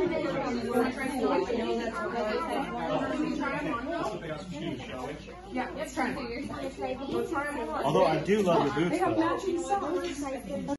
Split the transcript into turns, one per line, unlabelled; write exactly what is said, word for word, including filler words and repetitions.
Yeah, let's try them.
Although I do love the boots.
They have matching socks.